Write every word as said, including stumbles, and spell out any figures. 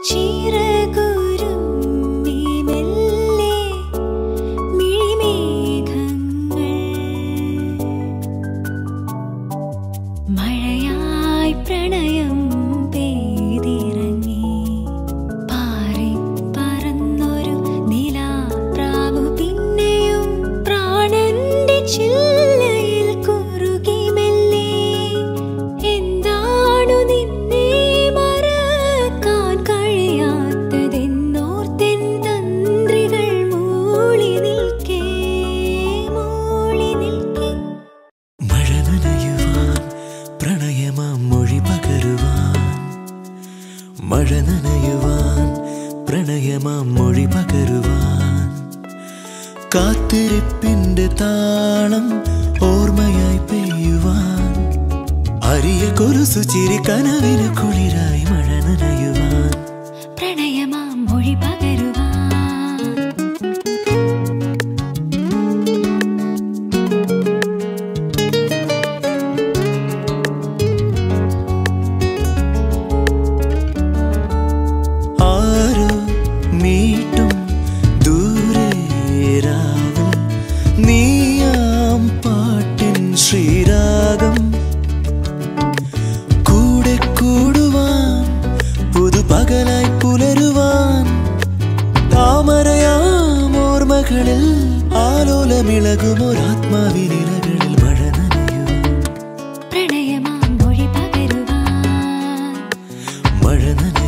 കാത്തിരിപ്പിന്റെ താളം ഓർമ്മയായി പെയ്യുവാൻ അരിയ കൊലുസു ചിരി കനവിന് കുളിരായി മഴ നനയുവാൻ പ്രണയമാം മൊഴി പകരുവാൻ ആരോ മീട്ടും നീയാം പാട്ടിൻ ശ്രീരാഗം കൂടെ കൂടുവാൻ പുതുപകലായി പുലരുവാൻ താമരയാം ഓർമ്മകളിൽ ആലോലമിളകുമൊരാത്മാവിനിലകളിൽ മഴ നനയുവാൻ പ്രണയമാം മൊഴി പകരുവാൻ മഴ നനയുവാൻ